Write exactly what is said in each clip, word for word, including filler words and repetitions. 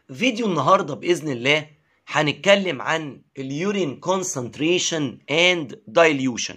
فيديو النهارده بإذن الله هنتكلم عن اليورين concentration and dilution.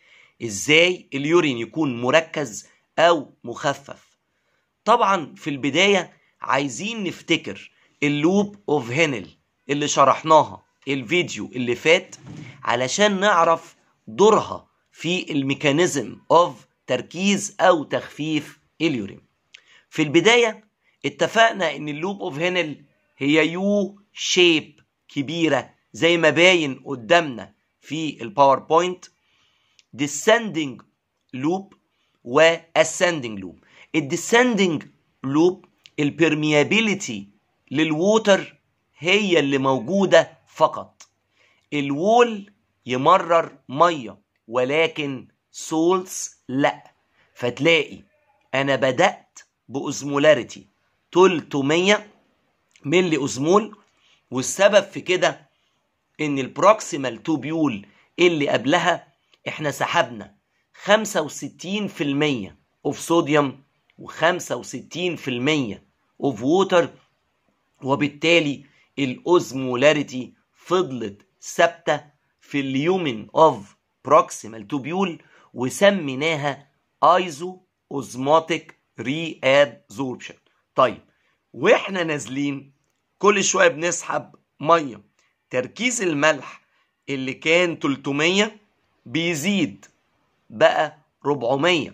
ازاي اليورين يكون مركز او مخفف. طبعا في البداية عايزين نفتكر اللوب اوف هينل اللي شرحناها الفيديو اللي فات علشان نعرف دورها في الميكانيزم اوف تركيز او تخفيف اليورين. في البداية اتفقنا ان اللوب اوف هينل هي يو شيب كبيرة زي ما باين قدامنا في الباوربوينت، descending loop و ascending loop. الديسندنج لوب البرميابيليتي للووتر هي اللي موجودة فقط، الوول يمرر مية ولكن سولز لا. فتلاقي انا بدأت بأزمولاريتي تلتمية ملي أزمول، والسبب في كده ان البروكسيمال توبيول اللي قبلها احنا سحبنا خمسة وستين في المية اوف صوديوم وخمسة وستين في المية اوف ووتر، وبالتالي الأزمولاريتي فضلت ثابتة في اليومن اوف بروكسيمال توبيول وسميناها ايزو اوزموتيك ري ابزوربشن. طيب واحنا نازلين كل شويه بنسحب ميه، تركيز الملح اللي كان تلتمية بيزيد بقى أربعمية،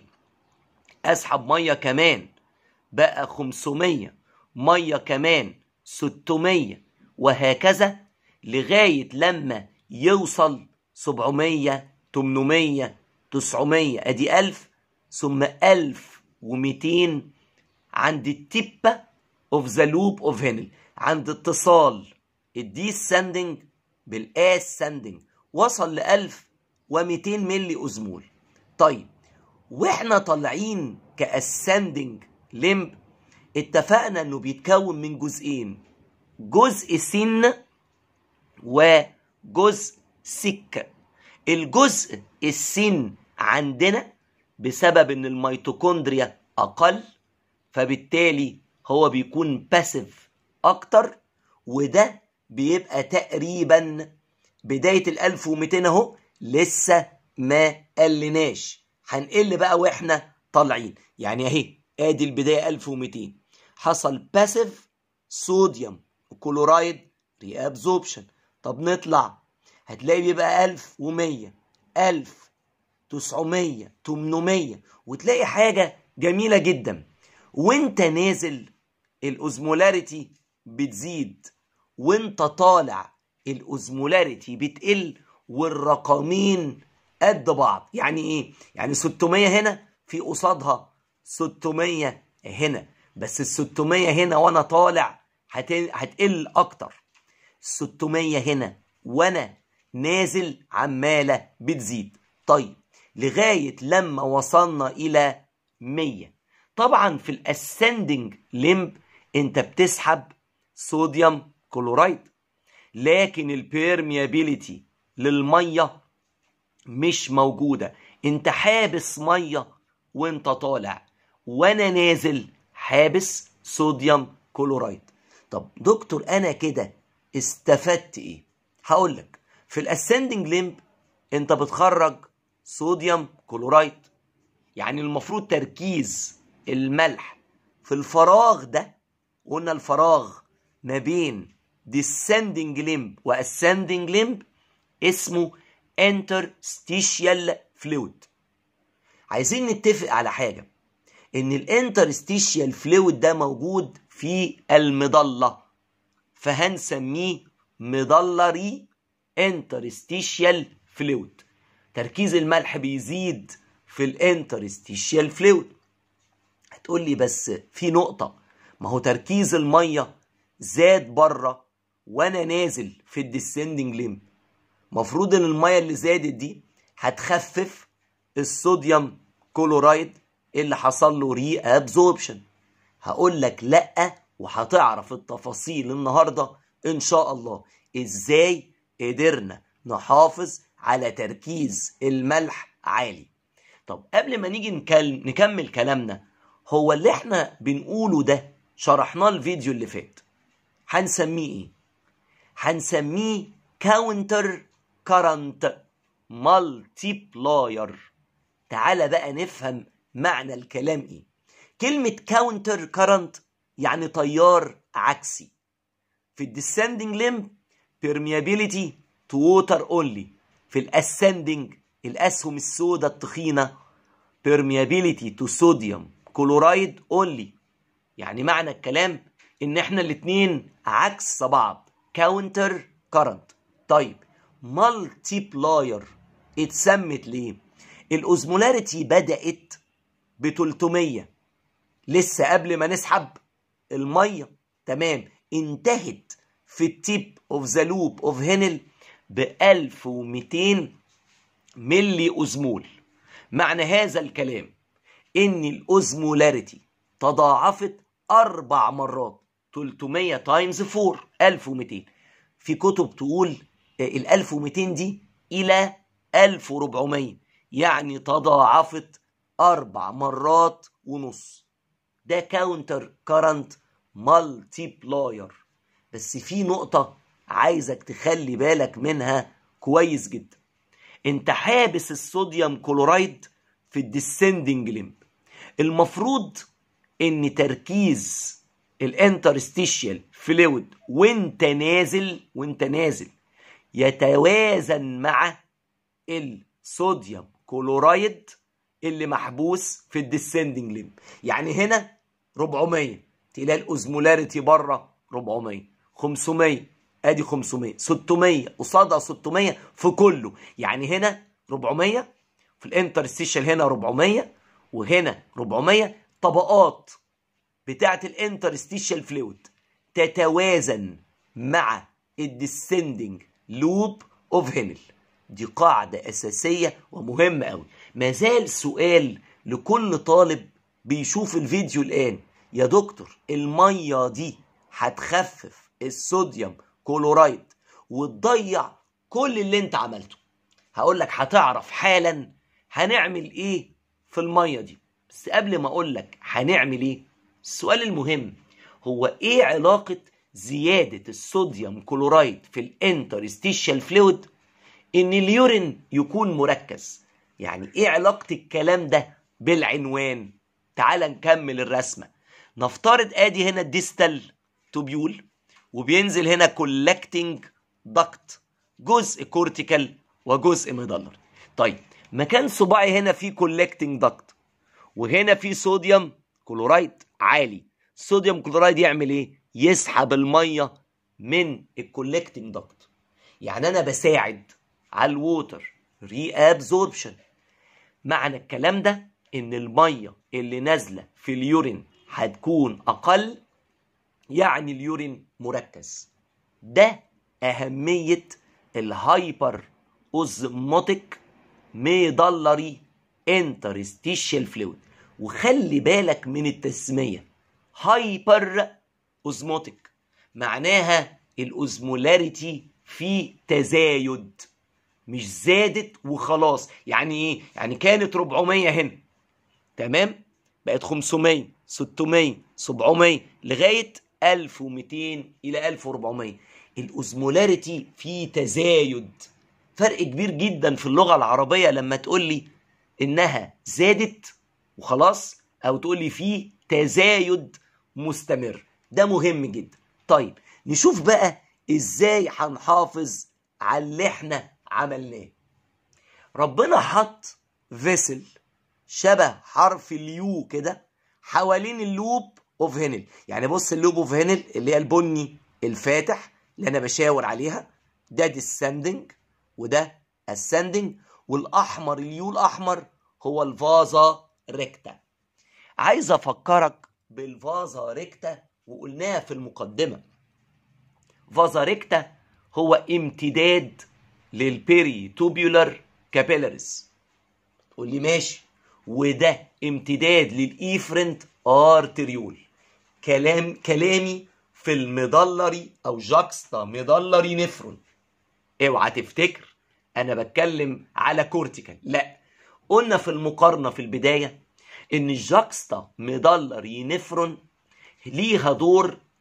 اسحب ميه كمان بقى خمسمية، ميه كمان ستمية، وهكذا لغايه لما يوصل سبعمية تمنمية تسعمية، ادي ألف، ثم ألف ومئتين عند التبة اوف ذا لوب اوف هينل، عند اتصال الديسندنج بالاسندنج وصل ل ألف ومئتين ملي أزمول. طيب واحنا طالعين كاسندنج لمب اتفقنا انه بيتكون من جزئين، جزء سن وجزء سكة. الجزء السن عندنا بسبب ان الميتوكوندريا اقل، فبالتالي هو بيكون باسيف اكتر، وده بيبقى تقريبا بداية الألف ومئتين اهو، لسه ما قلناش، هنقل بقى واحنا طالعين. يعني اهي ادي البداية ألف ومئتين، حصل باسيف صوديوم وكلورايد ري ابزوربشن. طب نطلع هتلاقي بيبقى ألف ومية، ألف، تسعمية، تمنمية، وتلاقي حاجة جميلة جدا وانت نازل الأزمولاريتي بتزيد، وانت طالع الأزمولاريتي بتقل، والرقمين قد بعض. يعني ايه؟ يعني ستمية هنا في قصادها ستمية هنا، بس ال ستمية هنا وانا طالع هتقل اكتر، ستمية هنا وانا نازل عمالة بتزيد. طيب لغاية لما وصلنا الى مية. طبعا في الاسندنج لمب انت بتسحب صوديوم كلورايد، لكن البيرميابيليتي للمية مش موجودة، انت حابس مية وانت طالع، وانا نازل حابس صوديوم كلورايد. طب دكتور انا كده استفدت ايه؟ هقولك في الاسندنج لمب انت بتخرج صوديوم كلورايد، يعني المفروض تركيز الملح في الفراغ ده، قلنا الفراغ ما بين descending limb و ascending limb اسمه interstitial fluid. عايزين نتفق على حاجة، ان الانترستيشيال فلويد ده موجود في المضلة، فهنسميه مضلري انترستيشيال فلويد. تركيز الملح بيزيد في الانترستيشيال فلويد. هتقول لي بس في نقطة، ما هو تركيز المية زاد بره وانا نازل في الديسندنج ليمب، مفروض ان المية اللي زادت دي هتخفف الصوديوم كلورايد اللي حصل له ري ابزوربشن. هقول لك لا، وهتعرف التفاصيل النهارده ان شاء الله ازاي قدرنا نحافظ على تركيز الملح عالي. طب قبل ما نيجي نكمل كلامنا، هو اللي احنا بنقوله ده شرحناه الفيديو اللي فات، هنسميه ايه؟ هنسميه كاونتر كارنت مالتيبلاير. تعالى بقى نفهم معنى الكلام ايه. كلمة كاونتر كارنت يعني تيار عكسي. في الديسندنج ليمب permeability to water only. في الاسندنج الاسهم السوداء التخينة permeability to sodium chloride only. يعني معنى الكلام ان احنا الاتنين عكس بعض، كاونتر كارنت. طيب مالتيبلاير اتسمت ليه؟ الاوزمولاريتي بدأت ب ثلاثمية لسه قبل ما نسحب الميه، تمام، انتهت في التيب اوف ذا لوب اوف هينل ب ألف ومئتين ملي اوزمول. معنى هذا الكلام ان الاوزمولاريتي تضاعفت اربع مرات، ثلاثمية تايمز أربعة ألف ومئتين. في كتب تقول ال ألف ومئتين دي الى ألف وأربعمية، يعني تضاعفت اربع مرات ونص. ده كاونتر كارنت مالتيبلاير. بس في نقطة عايزك تخلي بالك منها كويس جدا. انت حابس الصوديوم كلورايد في الديسندنج ليمب. المفروض ان تركيز الانترستيشيال فلويد وانت نازل وانت نازل يتوازن مع الصوديوم كلورايد اللي محبوس في الديسندنج ليمب. يعني هنا أربعمية تلاقي الاوزمولاريتي بره أربعمية، خمسمية ادي خمسمية، ستمية قصادها ستمية في كله. يعني هنا أربعمية في الانترستيشال، هنا أربعمية وهنا أربعمية. طبقات بتاعت الانترستيشال فلويد تتوازن مع الديسندنج لوب اوف هينل. دي قاعدة أساسية ومهمة أوي. مازال سؤال لكل طالب بيشوف الفيديو الآن: يا دكتور المية دي هتخفف الصوديوم كلورايد وتضيع كل اللي انت عملته؟ هقول لك هتعرف حالا هنعمل ايه في المية دي. بس قبل ما اقول لك هنعمل ايه، السؤال المهم هو ايه علاقة زيادة الصوديوم كلورايد في الانترستيشال فلويد ان اليورين يكون مركز؟ يعني ايه علاقة الكلام ده بالعنوان؟ تعال نكمل الرسمة. نفترض ادي هنا الديستال توبيول وبينزل هنا كولكتنج دكت، جزء كورتيكال وجزء ميدلر. طيب مكان صباعي هنا فيه كولكتنج دكت وهنا فيه صوديوم كلورايد عالي. الصوديوم كلورايد يعمل ايه؟ يسحب الميه من الكولكتنج دكت. يعني انا بساعد على الووتر ري ابزوربشن. معنى الكلام ده ان الميه اللي نازله في اليورين هتكون اقل، يعني اليورين مركز. ده اهميه الهايبر اوزموتيك ميدلري انترستيشال فلويد. وخلي بالك من التسميه، هايبر اوزموتيك معناها الاوزمولاريتي في تزايد، مش زادت وخلاص. يعني ايه؟ يعني كانت أربعمية هنا، تمام، بقت خمسمية، ستمية، سبعمية لغايه ألف ومئتين الى ألف وأربعمية. الاوزمولاريتي في تزايد. فرق كبير جدا في اللغه العربيه لما تقول لي انها زادت وخلاص او تقول لي في تزايد مستمر. ده مهم جدا. طيب نشوف بقى ازاي هنحافظ على اللي احنا عملناه. ربنا حط فيسل شبه حرف اليو كده حوالين اللوب اوف هينل. يعني بص اللوب اوف هينل اللي هي البني الفاتح اللي انا بشاور عليها، ده ديسندنج وده اسندنج، والاحمر اليو الاحمر هو الفازا ريكتا. عايز افكرك بالفازا ريكتا وقلناها في المقدمه. فازا ريكتا هو امتداد للبيري توبيولار كابيلاريز. تقول لي ماشي، وده امتداد للايفرنت ارتريول. كلام كلامي في الميدلري او جاكستا ميدلري نفرون. اوعى تفتكر انا بتكلم على كورتيكال، لا. قلنا في المقارنه في البدايه ان الجاكستا ميدلري نفرون ليها دور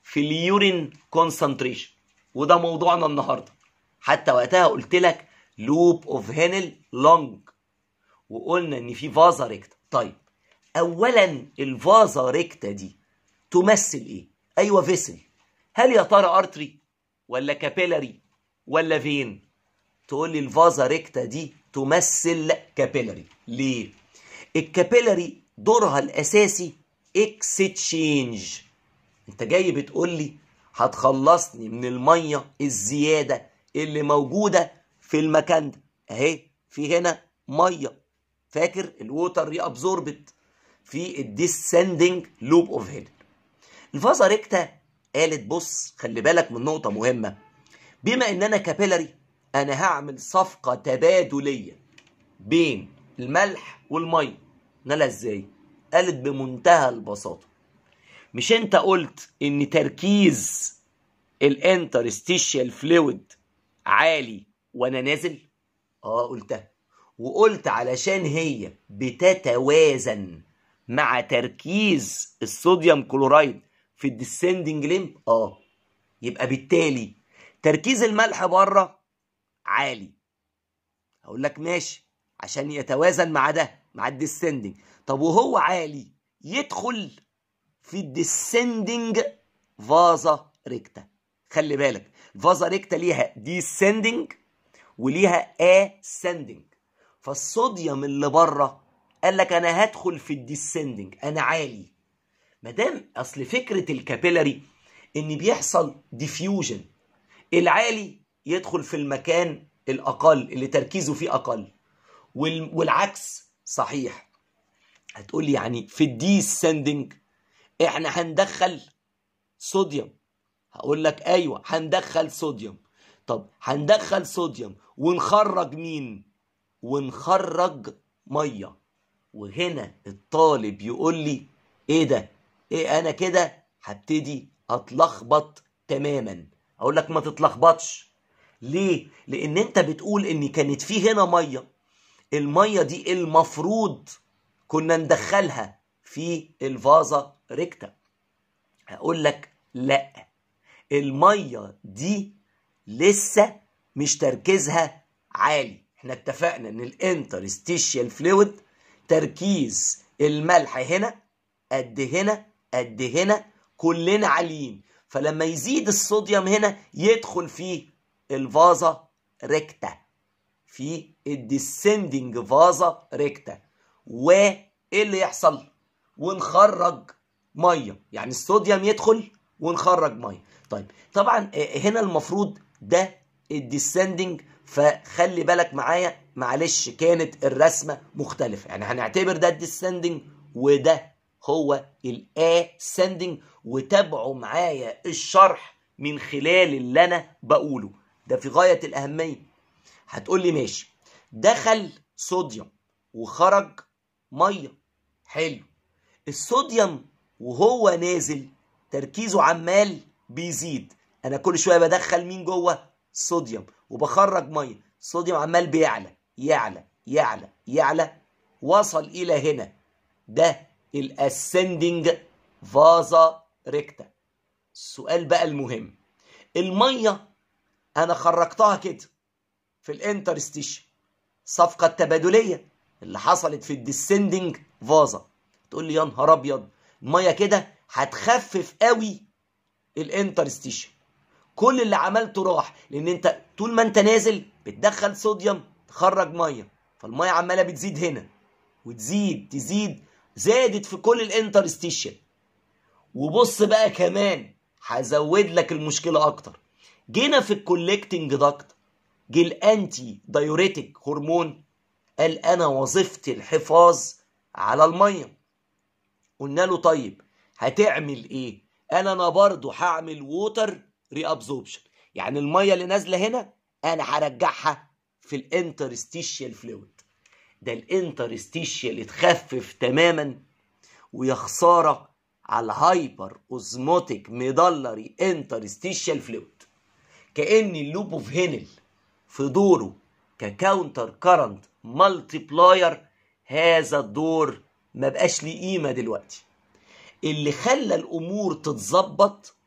في اليورين كونسنتريشن، وده موضوعنا النهارده. حتى وقتها قلت لك لوب اوف هينل لونج، وقلنا ان في فازا ريكتا. طيب اولا الفازا ريكتا دي تمثل ايه؟ ايوه فيسل. هل يا ترى ارتري ولا كابيلاري ولا فين؟ تقول لي الفازا ريكتا دي تمثل كابيلاري. ليه؟ الكابيلاري دورها الاساسي اكستشينج. انت جاي بتقول لي هتخلصني من الميه الزياده اللي موجوده في المكان ده. اهي في هنا ميه، فاكر الووتر ري ابزوربت في الديسندنج لوب اوف هيد. الفازا ريكتا قالت بص خلي بالك من نقطه مهمه، بما ان انا كابيلاري انا هعمل صفقه تبادليه بين الملح والميه. نلا ازاي؟ قالت بمنتهى البساطه، مش انت قلت ان تركيز الانترستيشيال فلويد عالي وانا نازل؟ اه قلتها، وقلت علشان هي بتتوازن مع تركيز الصوديوم كلورايد في الديسندنج ليمب. اه يبقى بالتالي تركيز الملح بره عالي. هقول لك ماشي، عشان يتوازن مع ده مع الديسندنج. طب وهو عالي يدخل في الديسندنج فازا ريكتا. خلي بالك الفازا ريكتا ليها ديسندنج وليها اسندنج. فالصوديوم اللي بره قال لك انا هدخل في الديسندنج، انا عالي. مادام اصل فكره الكابيلاري ان بيحصل ديفيوجن، العالي يدخل في المكان الاقل اللي تركيزه فيه اقل، والعكس صحيح. هتقول لي يعني في الديسندنج احنا هندخل صوديوم. هقول لك ايوه هندخل صوديوم. طب هندخل صوديوم ونخرج مين؟ ونخرج ميه. وهنا الطالب يقول لي ايه ده؟ ايه انا كده هبتدي اتلخبط تماما. اقول لك ما تتلخبطش. ليه؟ لان انت بتقول ان كانت في هنا ميه، الميه دي المفروض كنا ندخلها في الفازا ريكتا. هقول لك لا، الميه دي لسه مش تركيزها عالي. احنا اتفقنا ان الانترستيشيال فلويد تركيز الملح هنا قد هنا قد هنا، كلنا عاليين. فلما يزيد الصوديوم هنا يدخل في الفازا ريكتا، في الديسندنج فازا ريكتا. وايه اللي يحصل؟ ونخرج ميه، يعني الصوديوم يدخل ونخرج ميه. طيب طبعا هنا المفروض ده الديسندنج، فخلي بالك معايا معلش كانت الرسمه مختلفه. يعني هنعتبر ده الديسندنج وده هو الاسندنج، وتابعوا معايا الشرح من خلال اللي انا بقوله ده في غايه الاهميه. هتقول لي ماشي، دخل صوديوم وخرج ميه، حلو. الصوديوم وهو نازل تركيزه عمال بيزيد، انا كل شويه بدخل مين جوه؟ صوديوم، وبخرج ميه. الصوديوم عمال بيعلى يعلى يعلى يعلى، وصل الى هنا، ده الاسندنج فازا ريكتا. السؤال بقى المهم، الميه انا خرجتها كده في الانترستيشن، صفقه تبادليه اللي حصلت في الديسندنج فازا. تقول لي يا نهار ابيض، الميه كده هتخفف قوي الانترستيشن. كل اللي عملته راح، لان انت طول ما انت نازل بتدخل صوديوم تخرج ميه، فالميه عماله بتزيد هنا وتزيد تزيد، زادت في كل الانترستيشن. وبص بقى كمان هزود لك المشكله اكتر، جينا في الكولكتنج داكت، جه الانتي دايوريتك هرمون قال انا وظيفتي الحفاظ على الميه. قلنا له طيب هتعمل ايه؟ قال انا برضو هعمل ووتر ري ابزوربشن، يعني الميه اللي نازله هنا انا هرجعها في الانترستيشيال فلويد. ده الانترستيشيال اتخفف تماما، ويا خساره على الهايبر اوزموتيك ميدلري انترستيشيال فلويد. كأن اللوب اوف هينل في دوره ككاونتر كارنت مالتيبلاير، هذا الدور ما بقاش ليه قيمه دلوقتي. اللي خلى الامور تتظبط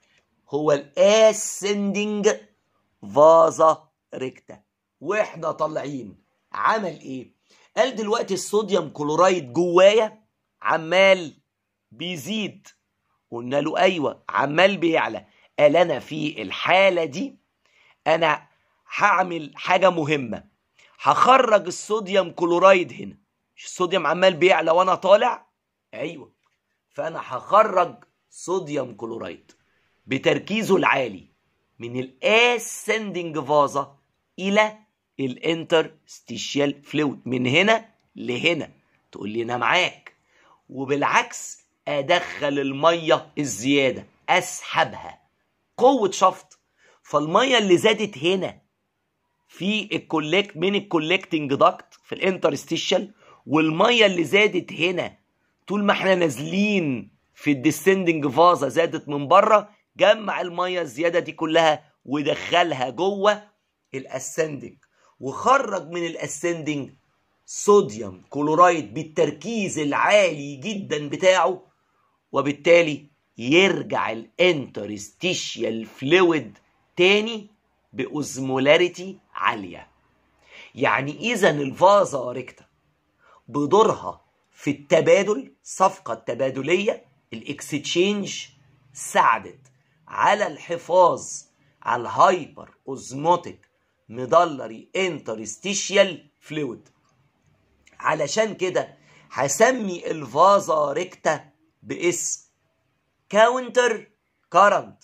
هو الاسندنج فازا ريكتا. واحنا طالعين عمل ايه؟ قال دلوقتي الصوديوم كلورايد جوايا عمال بيزيد. قلنا له ايوه عمال بيعلى. قال انا في الحاله دي انا هعمل حاجه مهمه، هخرج الصوديوم كلورايد هنا. مش الصوديوم عمال بيعلى وانا طالع؟ ايوه، فانا هخرج صوديوم كلورايد بتركيزه العالي من الاسندنج فازا الى الانترستيشيال فلويد، من هنا لهنا. تقول لي انا معاك. وبالعكس ادخل الميه الزياده اسحبها، قوه شفط. فالميه اللي زادت هنا في الكوليكت من الكوليكتنج داكت في الانترستيشال، والميه اللي زادت هنا طول ما احنا نازلين في الديسندنج فازا زادت من بره، جمع الميه الزياده دي كلها ودخلها جوه الاسندنج، وخرج من الاسندنج صوديوم كلورايد بالتركيز العالي جدا بتاعه، وبالتالي يرجع الانترستيشيال فلويد تاني بأوزمولاريتي عالية. يعني إذا الفازا ريكتا بدورها في التبادل، صفقة تبادلية، الاكستشينج، ساعدت على الحفاظ على الهايبر اوزموتيك ميدلري انترستيشيال فلويد. علشان كده هسمي الفازا ريكتا باسم كاونتر كارنت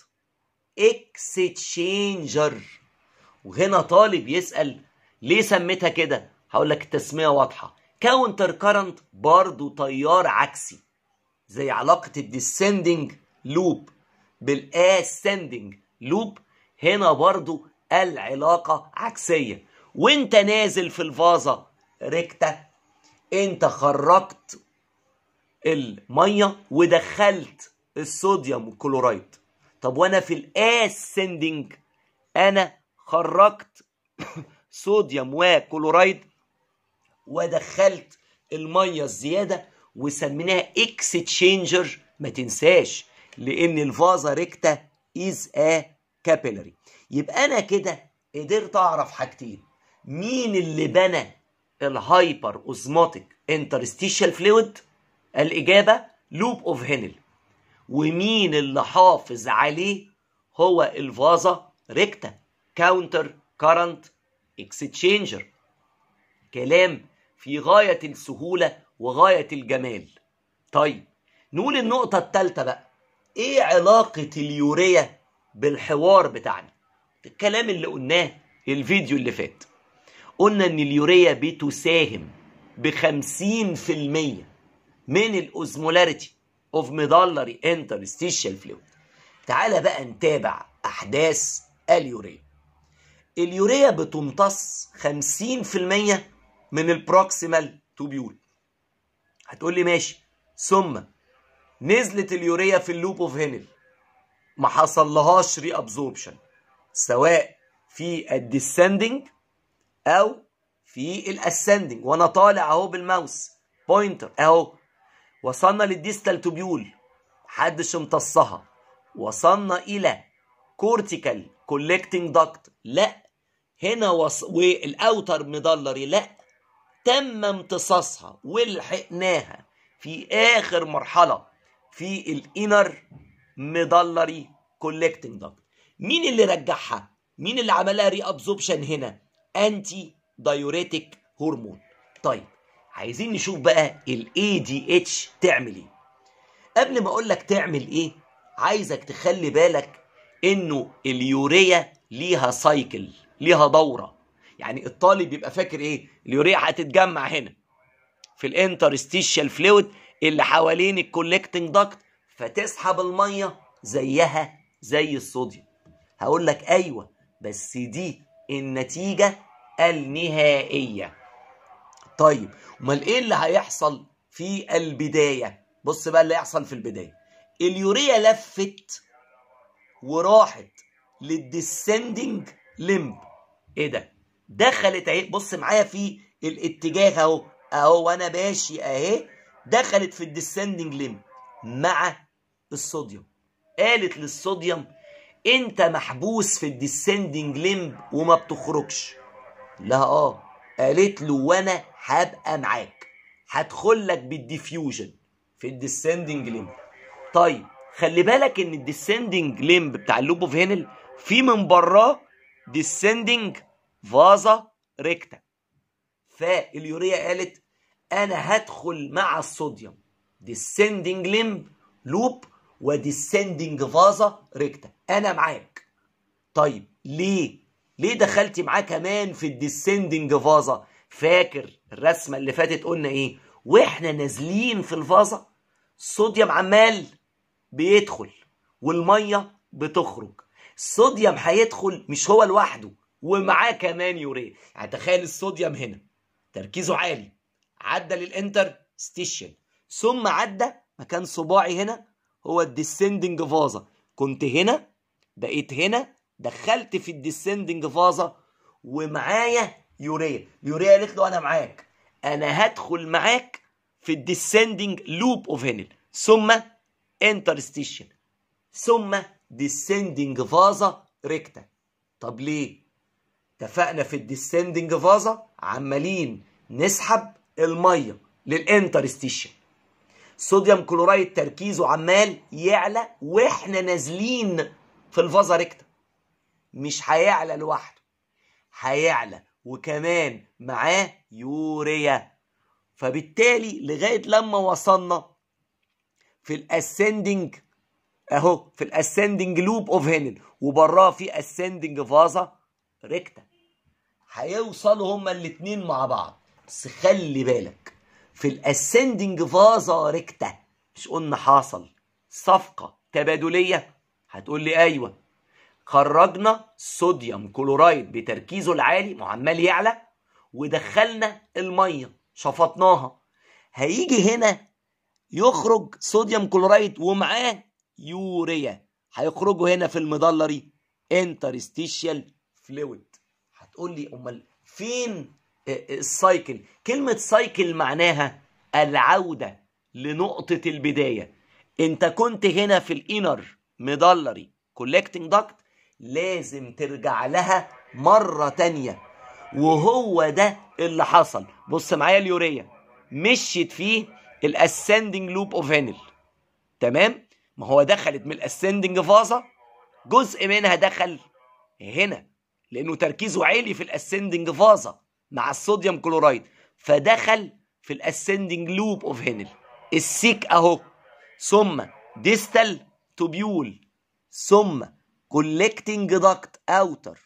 اكستشينجر. وهنا طالب يسأل ليه سميتها كده؟ هقول لك التسمية واضحة. كاونتر كارنت برضو تيار عكسي، زي علاقة الديسندنج لوب بالاسندنج لوب، هنا برضو العلاقة عكسية. وانت نازل في الفازا ريكتا انت خرجت المية ودخلت الصوديوم والكلورايد. طب وانا في الاسندنج انا خرجت صوديوم وكلورايد ودخلت الميه الزياده وسميناها اكستشينجر. ما تنساش لان الفازا ريكتا از ا كابيلاري. يبقى انا كده قدرت اعرف حاجتين: مين اللي بنى الهايبر اوزموتيك انترستيشال فلويد؟ الاجابه لوب اوف هينل. ومين اللي حافظ عليه؟ هو الفازا ريكتا كاونتر كارنت اكستشينجر. كلام في غاية السهولة وغاية الجمال. طيب نقول النقطة الثالثة بقى، ايه علاقة اليوريا بالحوار بتاعنا؟ الكلام اللي قلناه الفيديو اللي فات، قلنا ان اليوريا بتساهم بخمسين في المية من الاوزمولاريتي اوف ميدلري انترستيشال فلويد. تعالى بقى نتابع احداث اليوريا. اليوريا بتمتص خمسين في المية من البروكسيمال توبيول. هتقول لي ماشي، ثم نزلت اليوريا في اللوب اوف هينل ما حصل لهاش ري ابزوربشن، سواء في الديسندنج او في الاسندنج. وانا طالع اهو بالماوس بوينتر اهو، وصلنا للديستال توبيول محدش امتصها، وصلنا الى كورتيكال كولكتنج داكت لا، هنا وص... والاوتر ميدلري لا، تم امتصاصها ولحقناها في اخر مرحله في الانر ميدلري كولكتنج داكت. مين اللي رجعها؟ مين اللي عملها ري ابزوربشن هنا؟ انتي دايوريتك هرمون. طيب عايزين نشوف بقى الاي دي اتش تعمل ايه. قبل ما اقول لك تعمل ايه عايزك تخلي بالك انه اليوريا ليها سايكل، ليها دوره. يعني الطالب يبقى فاكر ايه؟ اليوريا هتتجمع هنا في الانترستيشال فلويد اللي حوالين الكولكتنج داكت، فتسحب الميه زيها زي الصوديوم. هقول لك ايوه، بس دي النتيجه النهائيه. طيب امال ايه اللي هيحصل في البدايه؟ بص بقى اللي هيحصل في البدايه، اليوريا لفت وراحت للديسندنج لمب. ايه ده؟ دخلت اهي، بص معايا في الاتجاه اهو اهو وانا ماشي اهي، دخلت في الديسندنج لمب مع الصوديوم. قالت للصوديوم انت محبوس في الديسندنج ليمب وما بتخرجش. لا اه قالت له وانا هبقى معاك، هدخل لك بالديفيوجن في الديسندنج ليمب. طيب خلي بالك ان الديسندنج ليمب بتاع اللوب اوف هينل في من براه ديسندنج فازا ريكتا. فاليوريا قالت انا هدخل مع الصوديوم ديسندنج ليمب لوب وديسندنج فازا ريكتا، انا معاك. طيب ليه ليه دخلتي معاه كمان في الديسندنج فازا؟ فاكر الرسمه اللي فاتت قلنا ايه؟ واحنا نازلين في الفازا الصوديوم عمال بيدخل والميه بتخرج. الصوديوم هيدخل مش هو لوحده ومعاه كمان يوريا. يعني تخيل الصوديوم هنا تركيزه عالي، عدى للانترستيشن، ثم عدى مكان صباعي هنا هو الديسندنج فازا، كنت هنا بقيت هنا، دخلت في الديسندنج فازا ومعايا يوريا. يوريا قالت له انا معاك، انا هدخل معاك في الديسندنج لوب اوف هينل ثم انترستيشن ثم ديسندنج فازا ريكتا. طب ليه؟ اتفقنا في الديسندنج فازا عمالين نسحب الميه للانترستيشن، صوديوم كلورايد تركيزه عمال يعلى واحنا نازلين في الفازا ريكتا. مش هيعلى لوحده، هيعلى وكمان معاه يوريا. فبالتالي لغايه لما وصلنا في الاسندنج اهو في الاسندنج لوب اوف هينل وبراه في اسندنج فازا ريكتا، هيوصلوا هما الاتنين مع بعض. بس خلي بالك في الاسندنج فازا ريكتا مش قلنا حاصل صفقه تبادليه؟ هتقول لي ايوه، خرجنا صوديوم كلورايد بتركيزه العالي وعمال يعلى ودخلنا الميه شفطناها، هيجي هنا يخرج صوديوم كلورايد ومعاه يوريا، هيخرجوا هنا في المدلري انترستيشيال فلويد. هتقول لي امال فين السايكل؟ كلمه سايكل معناها العوده لنقطه البدايه. انت كنت هنا في الانر مدلري كولكتنج داكت، لازم ترجع لها مره تانيه، وهو ده اللي حصل. بص معايا اليوريا مشيت فيه الاسندنج لوب اوف هينل، تمام؟ ما هو دخلت من الاسندنج فازا، جزء منها دخل هنا لانه تركيزه عالي في الاسندنج فازا مع الصوديوم كلورايد، فدخل في الاسندنج لوب اوف هينل السيك اهو، ثم ديستال توبيول، ثم كولكتنج داكت اوتر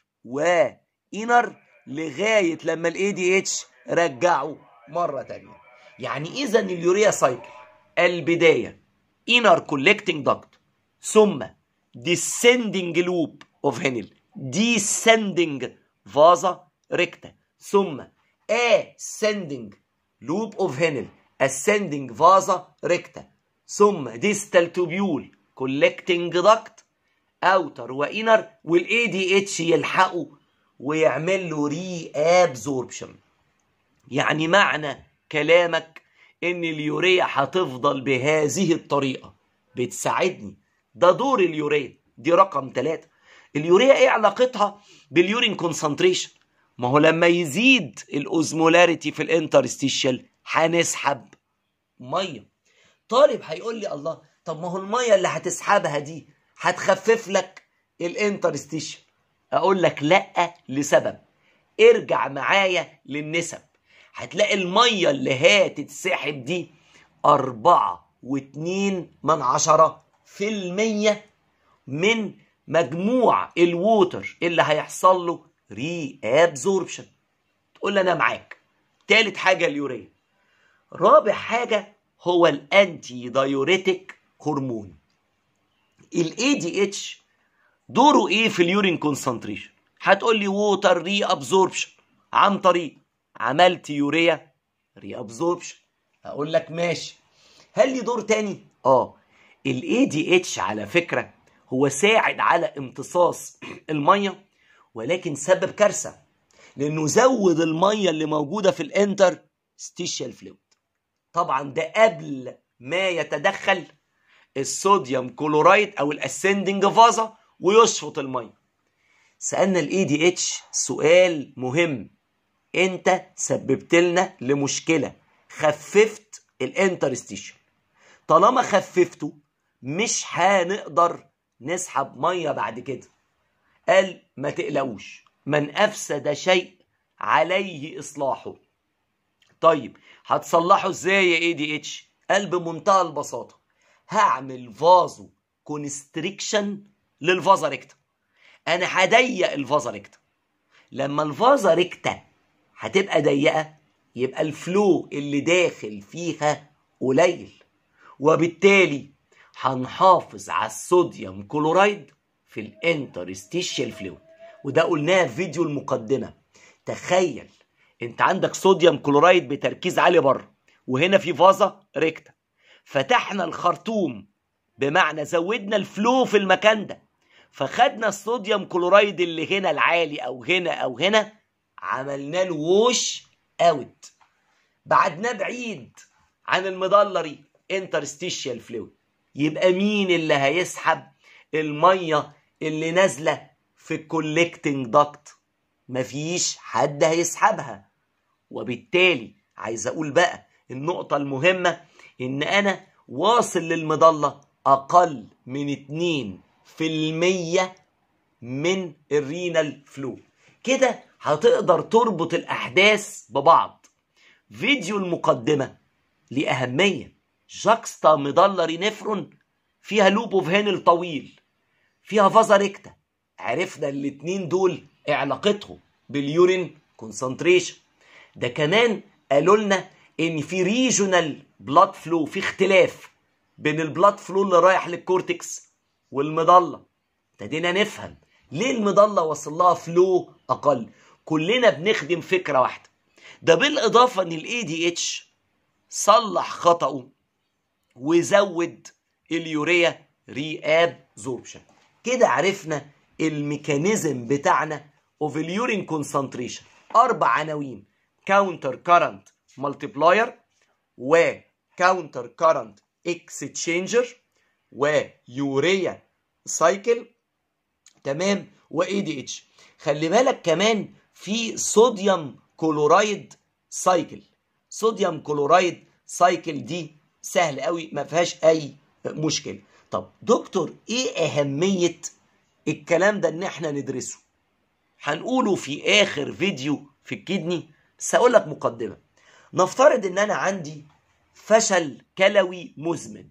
وانر، لغايه لما الاي دي اتش رجعه مره تانيه. يعني اذا اليوريا سايكل البدايه inner collecting duct ثم descending loop of Henle descending vasa recta ثم ascending loop of Henle ascending vasa recta ثم distal tubule collecting duct outer وinner، والاي دي اتش يلحقوا ويعمل له ري ابزوربشن. يعني معنى كلامك ان اليوريا هتفضل بهذه الطريقه بتساعدني. ده دور اليوريا. دي رقم ثلاثة. اليوريا ايه علاقتها باليورين كونسنتريشن؟ ما هو لما يزيد الاوزمولاريتي في الانترستيشال هنسحب ميه. طالب هيقول لي الله، طب ما هو الميه اللي هتسحبها دي هتخفف لك الانترستيشال. اقول لك لا، لسبب. ارجع معايا للنسب، هتلاقي الميه اللي هتتسحب دي أربعة واتنين من عشرة في المية من مجموع الووتر اللي هيحصل له ري ابزوربشن. تقول لي انا معاك. تالت حاجه اليوريا. رابع حاجه هو الانتي دايوريتك هرمون. الاي دي اتش دوره ايه في اليورين كونسنتريشن؟ هتقول لي ووتر ري ابزوربشن عن طريق عملت يوريا ري ابزوربشن. هقول لك ماشي. هل لي دور تاني؟ اه الاي دي اتش على فكره هو ساعد على امتصاص الميه، ولكن سبب كارثه لانه زود الميه اللي موجوده في الانترستيشال فلويد. طبعا ده قبل ما يتدخل الصوديوم كلورايد او الاسندنج فازا ويشفط الميه. سألنا الاي دي اتش سؤال مهم، انت سببت لنا لمشكله، خففت الانترستيشن. طالما خففته مش هنقدر نسحب ميه بعد كده. قال ما تقلقوش، من افسد شيء عليه اصلاحه. طيب هتصلحه ازاي يا اي دي اتش؟ قال بمنتهى البساطه، هعمل فازو كونستريكشن للفازا ريكتا. انا هضيق الفازا ريكتا. لما الفازا ريكتا هتبقى ضيقه يبقى الفلو اللي داخل فيها قليل، وبالتالي هنحافظ على الصوديوم كلورايد في الانترستيشيال فلويد. وده قلناه في فيديو المقدمه. تخيل انت عندك صوديوم كلورايد بتركيز عالي بره، وهنا في فازا ريكتا، فتحنا الخرطوم بمعنى زودنا الفلو في المكان ده، فخدنا الصوديوم كلورايد اللي هنا العالي او هنا او هنا، عملنا له ووش اوت، بعدناه بعيد عن المضلري انترستيشيال فلويد. يبقى مين اللي هيسحب الميه اللي نازله في الكولكتنج داكت؟ مفيش حد هيسحبها. وبالتالي عايز اقول بقى النقطه المهمه، ان انا واصل للمضله اقل من اتنين في المية من الرينال فلو. كده هتقدر تربط الاحداث ببعض. فيديو المقدمه ليه اهميه. جاكستا مضلري نفرون فيها لوب اوف هينل طويل، فيها فازا ريكتا. عرفنا الاتنين دول علاقتهم باليورين كونسنتريشن. ده كمان قالوا لنا ان في ريجونال بلاد فلو، في اختلاف بين البلاد فلو اللي رايح للكورتكس والمضله. ابتدينا نفهم ليه المضله وصل لها فلو اقل. كلنا بنخدم فكره واحده. ده بالاضافه ان الاي دي اتش صلح خطأه وزود اليوريا ري ابزوربشن. كده عرفنا الميكانيزم بتاعنا اوف اليورين كونسنتريشن. اربع عناوين: كاونتر كارنت مالتيبلاير، وكاونتر كارنت اكستشينجر، ويوريا سايكل، تمام، واي دي اتش. خلي بالك كمان في صوديوم كلورايد سايكل. صوديوم كلورايد سايكل دي سهل قوي، ما فيهاش اي مشكله. طب دكتور ايه اهميه الكلام ده ان احنا ندرسه؟ هنقوله في اخر فيديو في الكدني، بس هقول لك مقدمه. نفترض ان انا عندي فشل كلوي مزمن،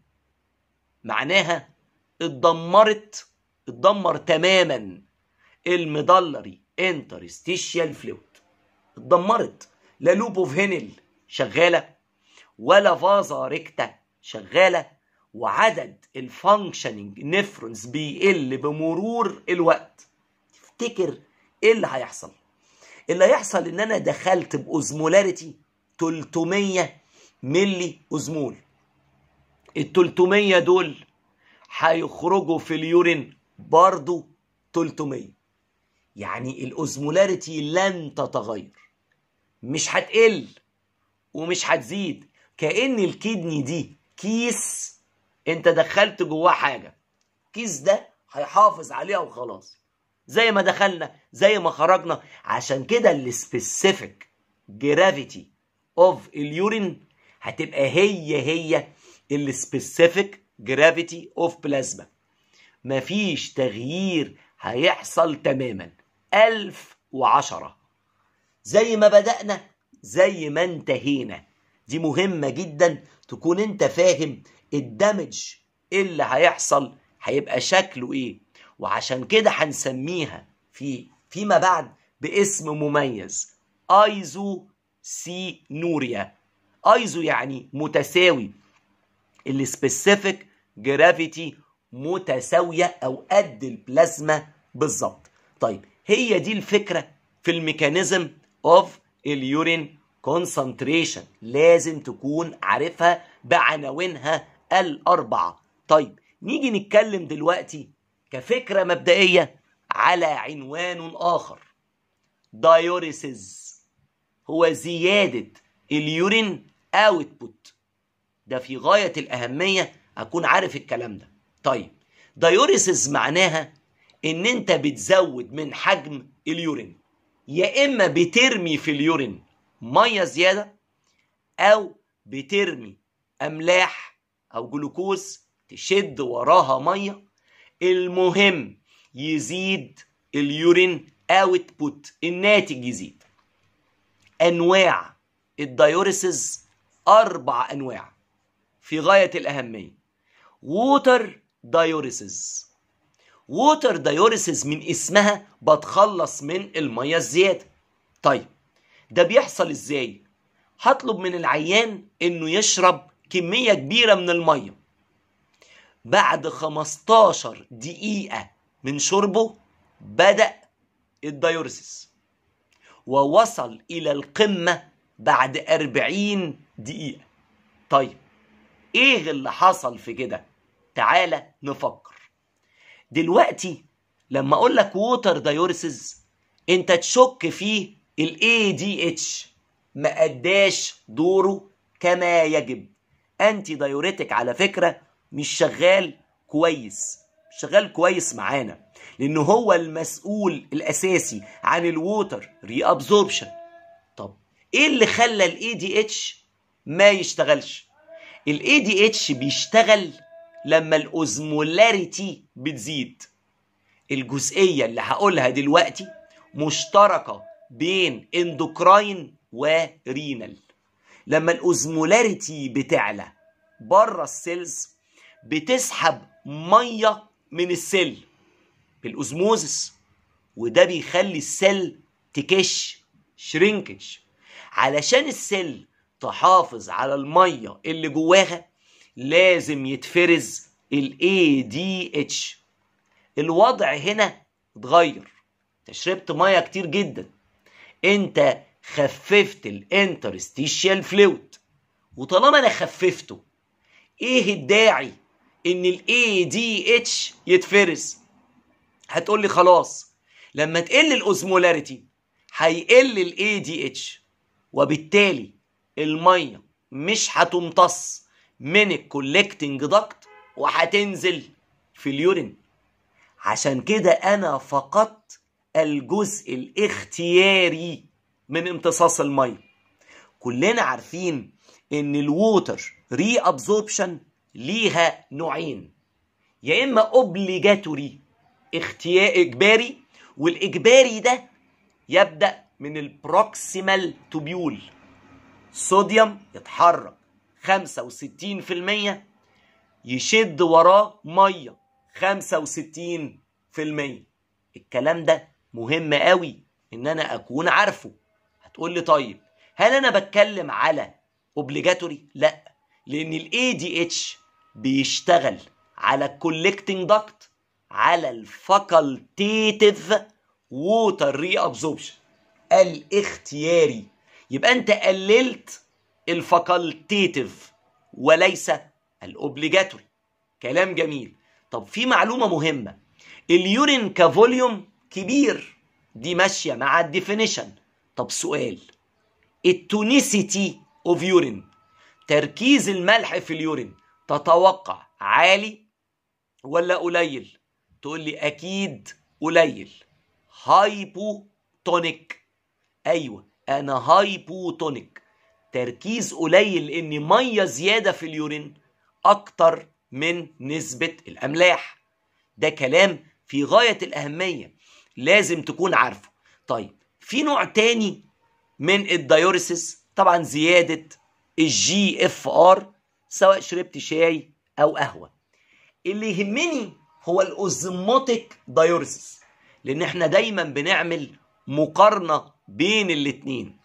معناها اتدمرت اتدمر تماما المضلري انترستيشيال فلويد. اتدمرت، لا لوب اوف هينل شغاله ولا فازا ريكتا شغاله، وعدد الفانكشننج نفرونز بيقل بمرور الوقت. تفتكر ايه اللي هيحصل؟ اللي هيحصل ان انا دخلت باوزمولاريتي تلتمية ملي اوزمول. ال تلتمية دول هيخرجوا في اليورين برضو تلتمية. يعني الاوزمولاريتي لن تتغير، مش هتقل ومش هتزيد. كأن الكدني دي كيس انت دخلت جواه حاجه، الكيس ده هيحافظ عليها وخلاص، زي ما دخلنا زي ما خرجنا. عشان كده السبيسيفيك جرافيتي اوف اليورين هتبقى هي هي السبيسيفيك جرافيتي اوف بلازما. مفيش تغيير هيحصل تماما. ألف وعشرة زي ما بدأنا زي ما انتهينا. دي مهمة جدا تكون انت فاهم الدمج اللي هيحصل هيبقى شكله ايه. وعشان كده هنسميها في فيما بعد باسم مميز، ايزو سينوريا. ايزو يعني متساوي، السبيسيفيك جرافيتي متساوية او قد البلازما بالظبط. طيب هي دي الفكرة في الميكانيزم اوف اليورين كونسنتريشن، لازم تكون عارفها بعناوينها الأربعة. طيب نيجي نتكلم دلوقتي كفكرة مبدئية على عنوان آخر. دايوريسيس هو زيادة اليورين اوتبوت. ده في غاية الأهمية أكون عارف الكلام ده. طيب دايوريسيس معناها ان انت بتزود من حجم اليورين، يا اما بترمي في اليورين ميه زياده او بترمي املاح او جلوكوز تشد وراها ميه، المهم يزيد اليورين اوتبوت، الناتج يزيد. انواع الدايوريسز اربع انواع في غايه الاهميه. ووتر دايوريسز. ووتر دايوريسز من اسمها بتخلص من الميه الزياده. طيب ده بيحصل ازاي؟ هطلب من العيان انه يشرب كميه كبيره من الميه، بعد خمستاشر دقيقه من شربه بدأ الدايوريسز ووصل الى القمه بعد أربعين دقيقه. طيب ايه اللي حصل في كده؟ تعالى نفكر دلوقتي. لما اقول لك ووتر دايوريسز انت تشك فيه الاي دي اتش ما اداش دوره كما يجب. انتي دايوريتك على فكره مش شغال كويس، مش شغال كويس معانا، لانه هو المسؤول الاساسي عن الووتر ري ابزوربشن. طب ايه اللي خلى الاي دي اتش ما يشتغلش؟ الاي دي اتش بيشتغل لما الاوزمولاريتي بتزيد. الجزئيه اللي هقولها دلوقتي مشتركه بين اندوكراين ورينال. لما الاوزمولاريتي بتعلى بره السيلز بتسحب ميه من السيل بالاوزموزس، وده بيخلي السيل تكش شرينكج. علشان السيل تحافظ على الميه اللي جواها لازم يتفرز الاي دي اتش. الوضع هنا اتغير، انت شربت ميه كتير جدا، انت خففت الانترستيشيال فلويد، وطالما انا خففته ايه الداعي ان الاي دي اتش يتفرز؟ هتقول لي خلاص لما تقل الاوزمولاريتي هيقل الاي دي اتش، وبالتالي الميه مش هتمتص من الكولكتنج داكت وهتنزل في اليورين. عشان كده انا فقدت الجزء الاختياري من امتصاص الميه. كلنا عارفين ان الووتر ري ابزوربشن ليها نوعين، يا اما اوبليجاتوري اختيار اجباري، والاجباري ده يبدا من البروكسيمال توبيول، صوديوم يتحرك خمسة وستين في المية يشد وراه ميه خمسة وستين في المية. الكلام ده مهم قوي ان انا اكون عارفه. هتقول لي طيب هل انا بتكلم على اوبليجاتوري؟ لا، لان الاي دي اتش بيشتغل على الكولكتنج داكت، على الفاكولتيتيف ووتر ري ابزوربشن الاختياري. يبقى انت قللت الفاكولتيتيف وليس الاوبليجاتوري. كلام جميل. طب في معلومه مهمه، اليورين كفوليوم كبير، دي ماشيه مع الديفينيشن. طب سؤال، التونيسيتي اوف يورين، تركيز الملح في اليورين، تتوقع عالي ولا قليل؟ تقول لي اكيد قليل، هايبوتونيك. ايوه انا هايبوتونيك، تركيز قليل لان ميه زياده في اليورين اكتر من نسبه الاملاح. ده كلام في غايه الاهميه لازم تكون عارفه. طيب في نوع تاني من الدايوريسيس، طبعا زياده الجي اف ار سواء شربت شاي او قهوه. اللي يهمني هو الاوزموتيك دايوريسيس، لان احنا دايما بنعمل مقارنه بين الاتنين.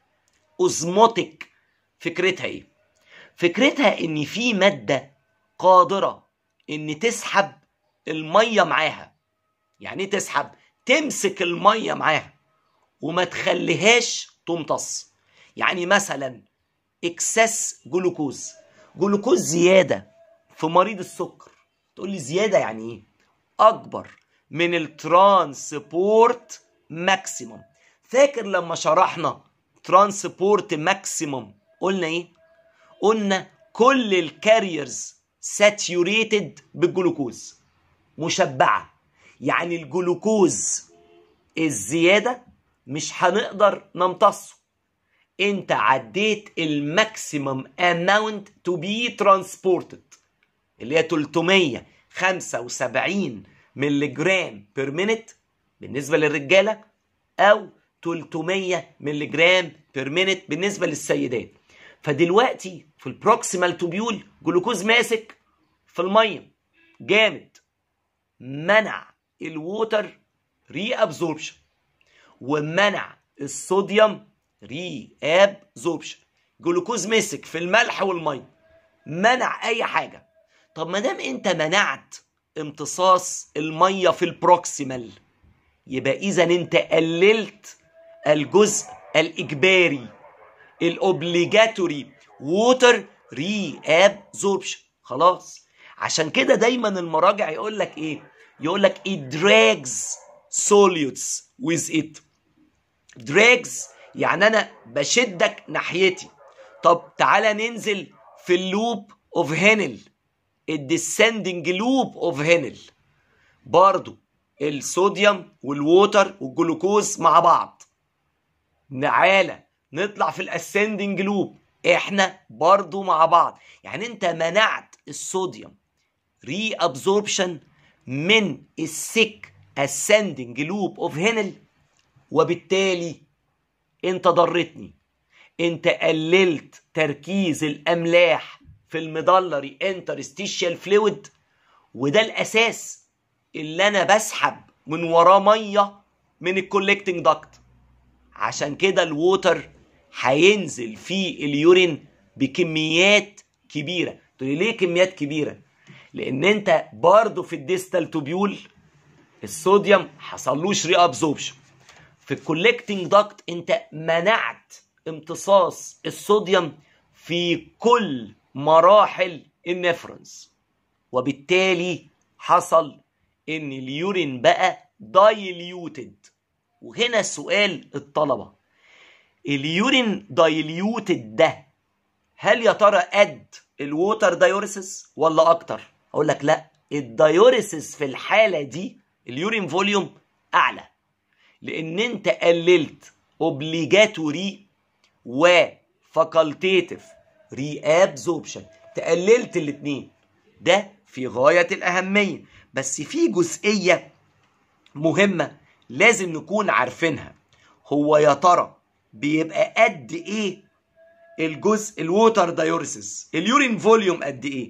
اوزموتيك فكرتها ايه؟ فكرتها ان في ماده قادره ان تسحب الميه معاها. يعني ايه تسحب؟ تمسك الميه معاها وما تخليهاش تمتص. يعني مثلا اكسس جلوكوز، جلوكوز زياده في مريض السكر، تقول لي زياده يعني ايه؟ اكبر من الترانسبورت ماكسيموم. فاكر لما شرحنا ترانسبورت ماكسيموم قلنا ايه؟ قلنا كل الكاريرز ساتيوريتد بالجلوكوز، مشبعه، يعني الجلوكوز الزيادة مش هنقدر نمتصه. انت عديت الماكسيمم اماونت تو بي ترانسبورتد اللي هي تلتمية وخمسة وسبعين مللي جرام بير مينت بالنسبة للرجالة، او تلتمية مللي جرام بير مينت بالنسبة للسيدات. فدلوقتي في البروكسيمال توبيول جلوكوز ماسك في المية جامد، منع الووتر ري ابزوربشن ومنع الصوديوم ري ابزوربشن. جلوكوز مسك في الملح والميه، منع اي حاجه. طب ما دام انت منعت امتصاص الميه في البروكسيمال، يبقى اذا انت قللت الجزء الاجباري الاوبليجاتوري ووتر ري ابزوربشن. خلاص، عشان كده دايما المراجع يقول لك ايه؟ يقول لك it drags solutes with it. drags يعني انا بشدك ناحيتي. طب تعالى ننزل في اللوب اوف هينل، الديسندنج لوب اوف هينل، برضو الصوديوم والووتر والجلوكوز مع بعض. تعالى نطلع في الاسندنج لوب، احنا برضو مع بعض. يعني انت منعت الصوديوم ري ابزوربشن من السك ascending loop of هينل، وبالتالي انت ضرتني، انت قللت تركيز الاملاح في الميدالري انترستيشيال فلويد، وده الاساس اللي انا بسحب من وراه ميه من الكولكتنج داكت. عشان كده الووتر هينزل في اليورين بكميات كبيره. تقول ليه كميات كبيره؟ لان انت برضو في الديستال توبيول الصوديوم حصلوش ري ابزوربشن. في الكولكتنج داكت انت منعت امتصاص الصوديوم في كل مراحل النفرنس، وبالتالي حصل ان اليورين بقى دايليوتد. وهنا سؤال الطلبة، اليورين دايليوتد ده هل يا ترى قد الووتر دايوريسيس ولا اكتر؟ اقول لك لا، الدايوريسيس في الحالة دي اليورين فوليوم اعلى، لان انت قللت اوبليجاتوري وفاكولتيتيف ري ابزوربشن، تقللت الاثنين. ده في غاية الاهمية. بس في جزئية مهمة لازم نكون عارفينها، هو يا ترى بيبقى قد ايه الجزء الووتر دايوريسيس؟ اليورين فوليوم قد ايه؟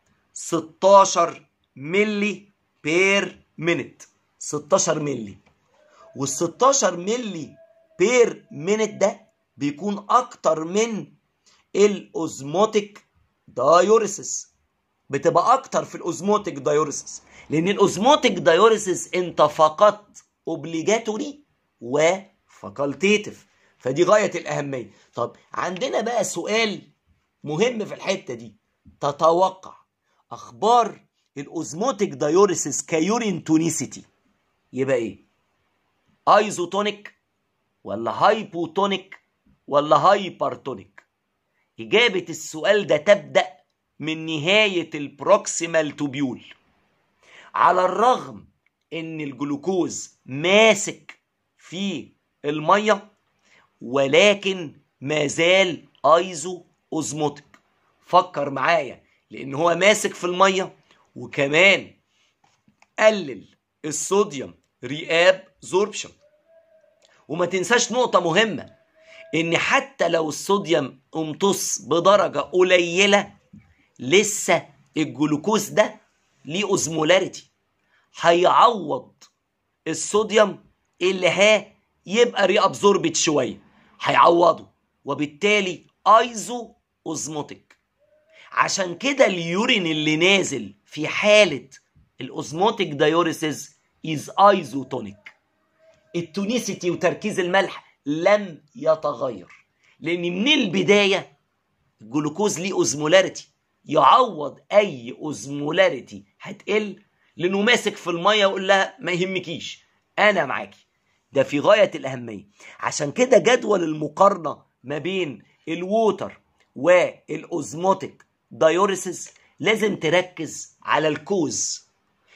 ستاشر ملي بير مينت، ستاشر ملي. وال ستاشر ملي بير مينت ده بيكون اكتر من الاوزموتيك دايوريسيس، بتبقى اكتر في الاوزموتيك دايوريسيس، لان الاوزموتيك دايوريسيس انت فقدت اوبليجاتوري وفاكولتيتيف، فدي غاية الاهمية. طب عندنا بقى سؤال مهم في الحتة دي، تتوقع اخبار الاوزموتيك دايوريسيس كيورين تونيسيتي يبقى ايه؟ ايزوتونيك ولا هايبوتونيك ولا هايبرتونيك؟ اجابة السؤال ده تبدأ من نهاية البروكسيمال توبيول. على الرغم ان الجلوكوز ماسك في المية، ولكن ما زال ايزو اوزموتيك. فكر معايا، لان هو ماسك في المية وكمان قلل الصوديوم ري ابزوربشن. وما تنساش نقطة مهمة، ان حتى لو الصوديوم امتص بدرجة قليلة، لسه الجلوكوز ده ليه اوزمولاريتي، هيعوض الصوديوم اللي ها يبقى ري ابزوربت شوية، هيعوضه، وبالتالي ايزو اوزموتيك. عشان كده اليورين اللي نازل في حالة الاوزموتيك دايوريسيس از ايزوتونيك. التونيسيتي وتركيز الملح لم يتغير، لان من البداية الجلوكوز ليه اوزمولاريتي، يعوض اي اوزمولاريتي هتقل، لانه ماسك في المية ويقول لها ما يهمكيش انا معاكي. ده في غاية الاهمية. عشان كده جدول المقارنة ما بين الووتر والاوزموتيك دايوريسيس لازم تركز على الكوز.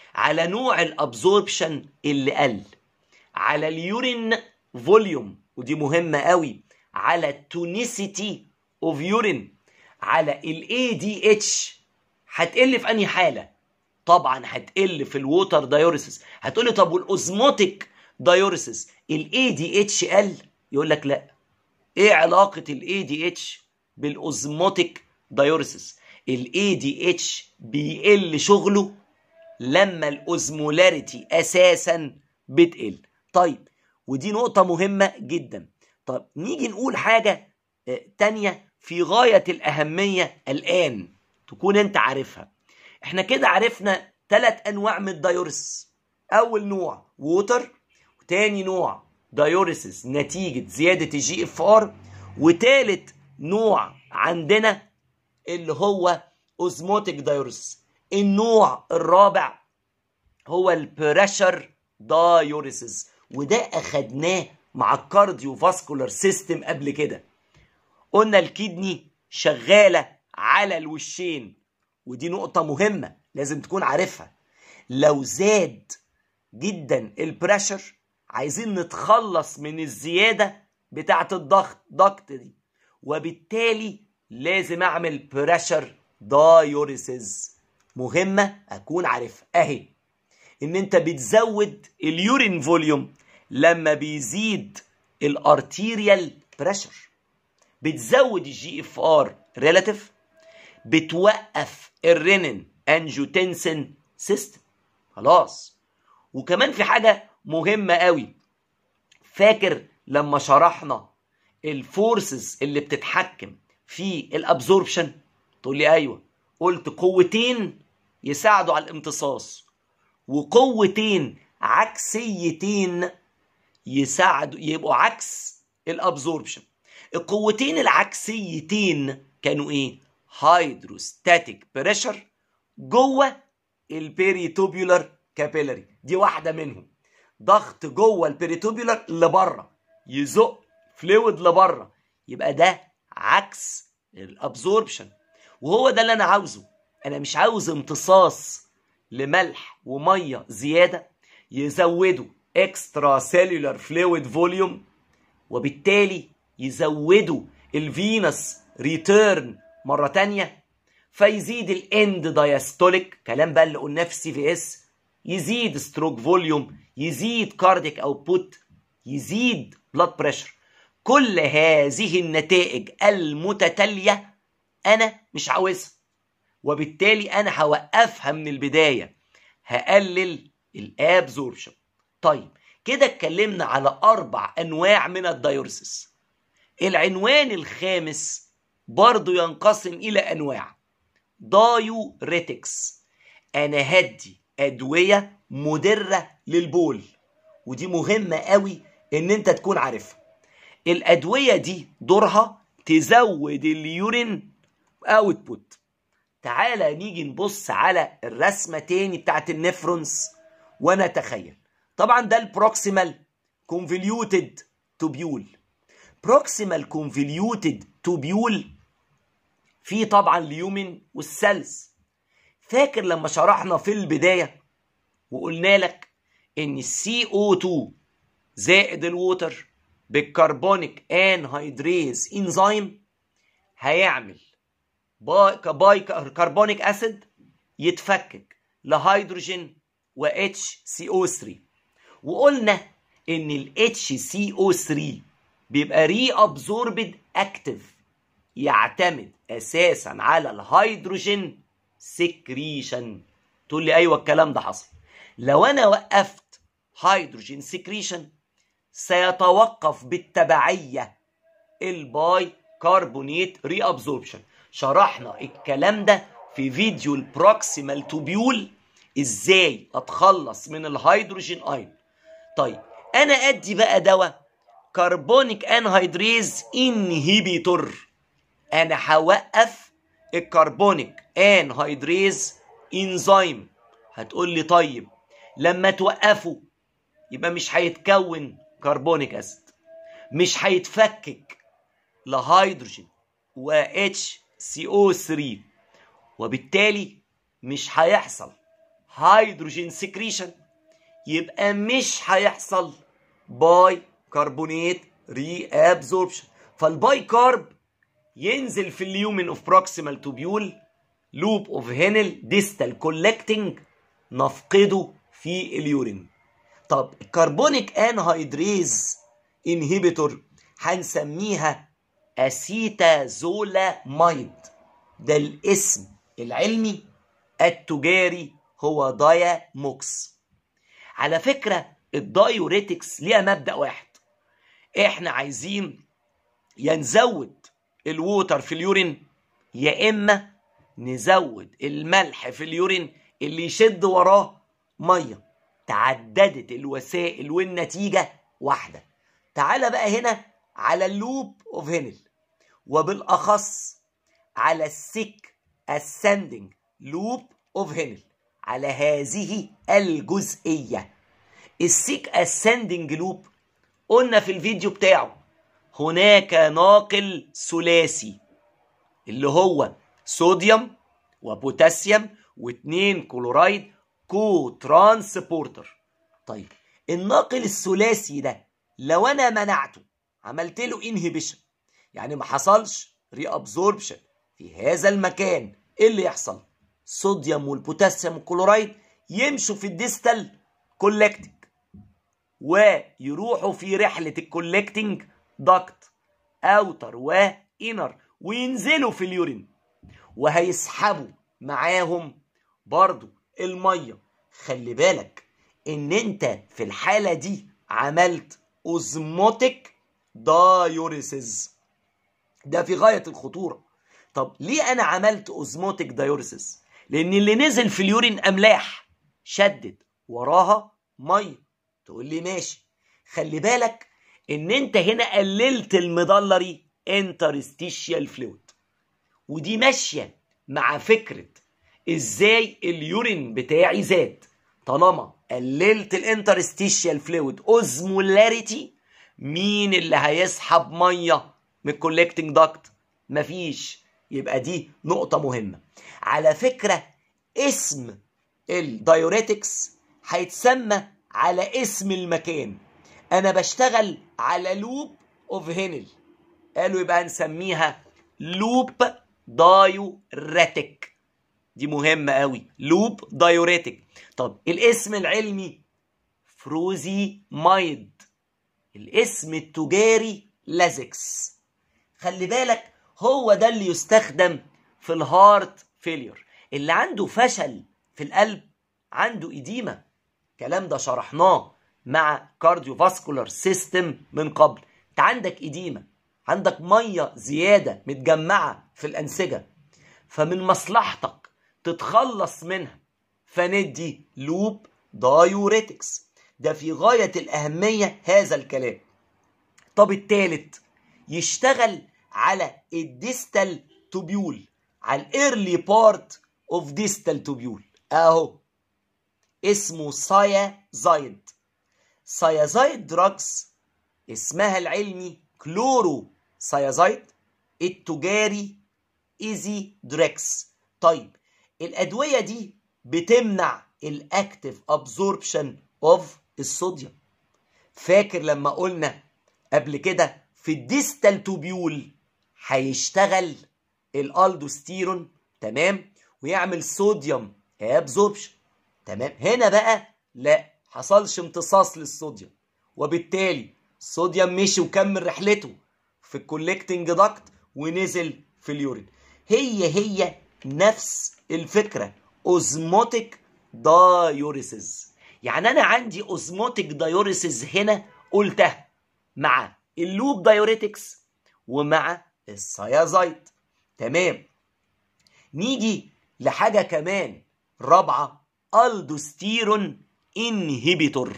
على نوع الابزوربشن اللي قل، على اليورين فوليوم ودي مهمة قوي، على التونيسيتي اوف يورين، على الاي دي اتش. هتقل في انهي حالة؟ طبعا هتقل في الووتر دايوريسيس. هتقولي طب والاوزموتيك دايوريسيس الاي دي اتش قل؟ يقول لك لا. ايه علاقة الاي دي اتش بالاوزموتيك دايوريسيس؟ الاي دي اتش بيقل شغله لما الاوزمولاريتي اساسا بتقل. طيب ودي نقطة مهمة جدا. طب نيجي نقول حاجة تانية في غاية الأهمية الآن تكون انت عارفها. احنا كده عرفنا ثلاث انواع من الدايوريسيس. اول نوع ووتر، وتاني نوع دايوريسيس نتيجة زيادة الجي اف ار، وتالت نوع عندنا اللي هو اوزموتيك دايوريسيس. النوع الرابع هو البريشر دايوريسيس، وده اخدناه مع الكارديو فاسكولار سيستم قبل كده. قلنا الكدني شغالة على الوشين، ودي نقطة مهمة لازم تكون عارفها. لو زاد جدا البريشر عايزين نتخلص من الزيادة بتاعة الضغط ضغط دي، وبالتالي لازم اعمل بريشر دايوريسيس. مهمة اكون عارفها اهي، ان انت بتزود اليورين فوليوم لما بيزيد الارتيريال بريشر، بتزود الجي اف ار ريلاتيف، بتوقف الرينين انجيوتنسين سيستم. خلاص. وكمان في حاجة مهمة قوي، فاكر لما شرحنا الفورسز اللي بتتحكم في الابزوربشن؟ تقول لي ايوه. قلت قوتين يساعدوا على الامتصاص، وقوتين عكسيتين يساعدوا يبقوا عكس الابزوربشن. القوتين العكسيتين كانوا ايه؟ هيدروستاتيك بريشر جوه البيريتوبيولار كابيلاري، دي واحده منهم. ضغط جوه البيريتوبيولار لبره يزق فلويد لبره، يبقى ده عكس الابزوربشن. وهو ده اللي انا عاوزه. انا مش عاوز امتصاص لملح وميه زياده يزودوا اكسترا سيلولار فلويد فوليوم، وبالتالي يزودوا الفينس ريتيرن مره تانية، فيزيد الاند دايستوليك، كلام بقى اللي قلناه في السي في اس، يزيد ستروك فوليوم، يزيد كارديك اوتبوت، يزيد بلاد بريشر. كل هذه النتائج المتتاليه انا مش عاوزها، وبالتالي انا هوقفها من البدايه، هقلل الابزوربشن. طيب كده اتكلمنا على اربع انواع من الدايوريسيس. العنوان الخامس برضو ينقسم الى انواع. دايوريتكس، انا هدي ادويه مدره للبول، ودي مهمه قوي ان انت تكون عارفها. الادويه دي دورها تزود اليورين اوتبوت. تعالى نيجي نبص على الرسمه تاني بتاعت النفرونز ونتخيل. طبعا ده البروكسيمال كونفوليوتد توبيول. بروكسيمال كونفوليوتد توبيول فيه طبعا اليومن والسلس. فاكر لما شرحنا في البدايه وقلنا لك ان السي او اتنين زائد الووتر بالكربونيك انهيدريز انزيم هيعمل باي كربونيك اسيد يتفكك لهيدروجين و اتش سي او ثلاثة، وقلنا ان ال اتش سي او ثلاثة بيبقى ري ابزوربد اكتف، يعتمد اساسا على الهيدروجين سكريشن. تقول لي ايوه الكلام ده حصل. لو انا وقفت هيدروجين سكريشن سيتوقف بالتبعيه الباي كربونيت ري ابزوربشن. شرحنا الكلام ده في فيديو البروكسيمال توبيول، ازاي اتخلص من الهيدروجين ايون. طيب انا ادي بقى دواء كربونيك انهيدريز انهيبيتور، انا هوقف الكربونيك انهيدريز انزيم. هتقول لي طيب لما توقفه يبقى مش هيتكون كربونيك اسيد، مش هيتفكك لهيدروجين و اتش سي او ثلاثة، وبالتالي مش هيحصل هيدروجين سكريشن، يبقى مش هيحصل باي كربونات ري ابزوربشن. فالباي كارب ينزل في اليومن اوف بروكسيمال توبيول، لوب اوف هينل ديستال كولكتنج، نفقده في اليورين. طب الكربونيك انهيدريز انهيبيتور هنسميها اسيتازولاميد، ده الاسم العلمي، التجاري هو داياموكس. على فكرة الدايوريتكس ليها مبدأ واحد، احنا عايزين يا نزود الووتر في اليورين يا اما نزود الملح في اليورين اللي يشد وراه ميه. تعددت الوسائل والنتيجة واحدة. تعال بقى هنا على اللوب اوف هينل، وبالاخص على السيك ascending لوب اوف هينل، على هذه الجزئية. السيك ascending لوب قلنا في الفيديو بتاعه هناك ناقل ثلاثي اللي هو صوديوم وبوتاسيوم واثنين كلورايد كو ترانسبورتر. طيب الناقل الثلاثي ده لو انا منعته، عملت له انهبيشن، يعني ما حصلش ري ابزوربشن في هذا المكان، ايه اللي يحصل؟ صوديوم والبوتاسيوم والكلورايد يمشوا في الديستال كولكتنج ويروحوا في رحله الكولكتنج داكت اوتر وانر وينزلوا في اليورين، وهيسحبوا معاهم برضو الميه. خلي بالك ان انت في الحاله دي عملت اوزموتيك دايوريسيس، ده في غايه الخطوره. طب ليه انا عملت اوزموتيك دايوريسيس؟ لان اللي نزل في اليورين املاح شدت وراها ميه. تقول لي ماشي، خلي بالك ان انت هنا قللت المضلري انترستيشيال فلويد، ودي ماشيه مع فكره ازاي اليورين بتاعي زاد. طالما قللت الانترستيشيال فلويد اوزمولاريتي، مين اللي هيسحب ميه من الكولكتنج داكت؟ مفيش. يبقى دي نقطه مهمه. على فكره اسم الدايوريتكس هيتسمى على اسم المكان. انا بشتغل على لوب اوف هينل، قالوا يبقى هنسميها لوب دايوريتك. دي مهمة قوي، لوب دايوريتك. طب الاسم العلمي فروزي مايد، الاسم التجاري لازكس. خلي بالك هو ده اللي يستخدم في الهارت فيلير، اللي عنده فشل في القلب، عنده إديمة. الكلام ده شرحناه مع كارديو فاسكولار سيستم من قبل. انت عندك إديمة، عندك مية زيادة متجمعة في الأنسجة، فمن مصلحتك تتخلص منها، فندي لوب دايوريتكس. ده في غاية الأهمية هذا الكلام. طب التالت يشتغل على الديستال توبيول، على الايرلي بارت اوف ديستال توبيول، اهو اسمه سايازايد. سايازايد دراجز اسمها العلمي كلورو سايازايد، التجاري ايزي دريكس. طيب الادويه دي بتمنع الاكتيف ابزوربشن اوف الصوديوم. فاكر لما قلنا قبل كده في الديستال توبيول هيشتغل الالدوستيرون، تمام، ويعمل صوديوم ابزوربشن، تمام. هنا بقى لا حصلش امتصاص للصوديوم، وبالتالي الصوديوم مشي وكمل رحلته في الكولكتنج داكت ونزل في اليورين. هي هي نفس الفكره، اوزموتيك دايوريسيس. يعني انا عندي اوزموتيك دايوريسيس هنا قلتها مع اللوب دايوريتكس ومع السايازايد، تمام. نيجي لحاجه كمان رابعه، الدوستيرون انهبيتور.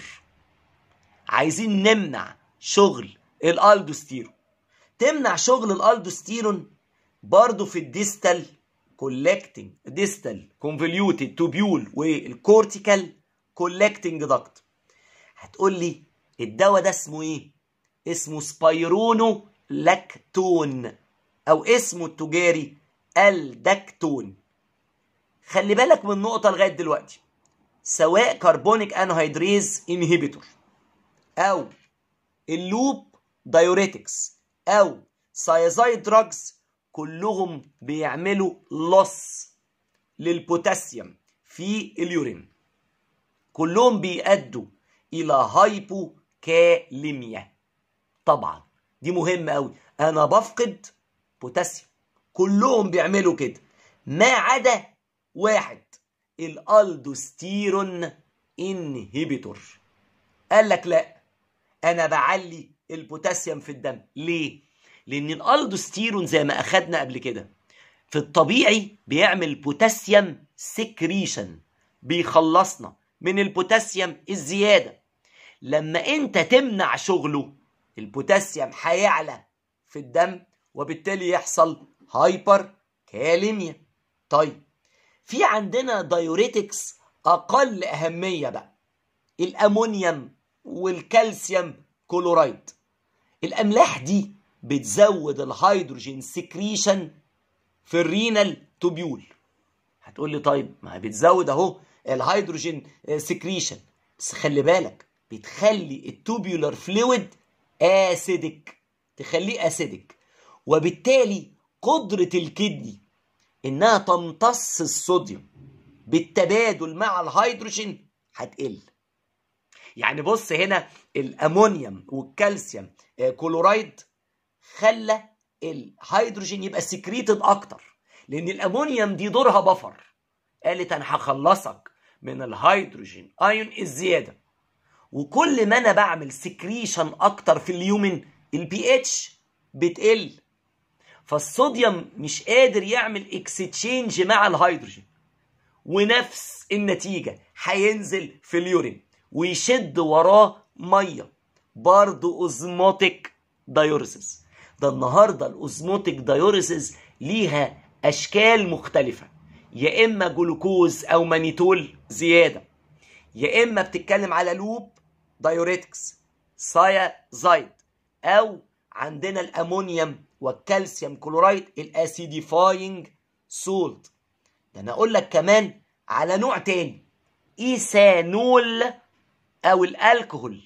عايزين نمنع شغل الالدوستيرون. تمنع شغل الالدوستيرون برضو في الديستال كولكتنج، ديستال كونفوليوتد توبيول والكورتيكال كولكتنج داكت. هتقول لي الدواء ده اسمه ايه؟ اسمه سبايرونو لاكتون، او اسمه التجاري الدكتون. خلي بالك من نقطه لغايه دلوقتي، سواء كربونيك انهيدريز انهبيتور او اللوب دايوريتكس او سايزايد دراجز، كلهم بيعملوا لص للبوتاسيوم في اليورين، كلهم بيؤدوا الى هايبوكاليميا. طبعا دي مهمة قوي، انا بفقد بوتاسيوم، كلهم بيعملوا كده ما عدا واحد، الالدوستيرون انهبيتور. قال لك لا، انا بعلي البوتاسيوم في الدم. ليه؟ لان الالدوستيرون زي ما اخدنا قبل كده في الطبيعي بيعمل بوتاسيوم سكريشن، بيخلصنا من البوتاسيوم الزيادة. لما انت تمنع شغله البوتاسيوم هيعلى في الدم، وبالتالي يحصل هايبر كاليميا. طيب في عندنا دايوريتكس اقل اهمية بقى، الامونيوم والكالسيوم كلورايد. الاملاح دي بتزود الهيدروجين سكريشن في الرينال توبيول. هتقول لي طيب ما بتزود اهو الهيدروجين سكريشن، بس خلي بالك بتخلي التوبيولار فلويد اسيدك، تخليه اسيدك، وبالتالي قدرة الكدني انها تمتص الصوديوم بالتبادل مع الهيدروجين هتقل. يعني بص هنا الامونيوم والكالسيوم كلورايد خلى الهيدروجين يبقى سكريتد اكتر، لان الامونيوم دي دورها بفر، قالت انا هخلصك من الهيدروجين ايون الزياده. وكل ما انا بعمل سكريشن اكتر في اليومن البي اتش بتقل، فالصوديوم مش قادر يعمل اكستشينج مع الهيدروجين، ونفس النتيجه هينزل في اليورين ويشد وراه ميه، برضه اوزموتيك دايوريسيس. ده النهارده الاوزموتيك دايوريسيس ليها اشكال مختلفه، يا اما جلوكوز او مانيتول زياده، يا اما بتتكلم على لوب دايوريتكس سايازايد، او عندنا الامونيوم والكالسيوم كلورايد الاسيديفاينج سولت. ده انا اقول لك كمان على نوع تاني، ايثانول او الالكهول.